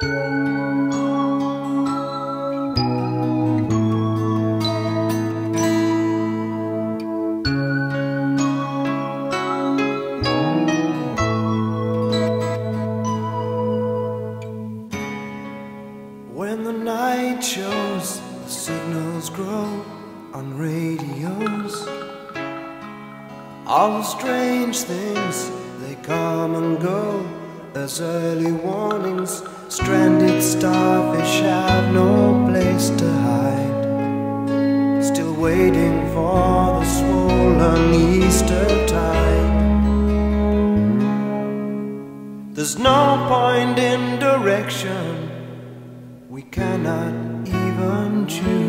When the night shows, the signals grow on radios. All the strange things, they come and go as early warnings. Stranded starfish have no place to hide, still waiting for the swollen Easter tide. There's no point in direction, we cannot even choose.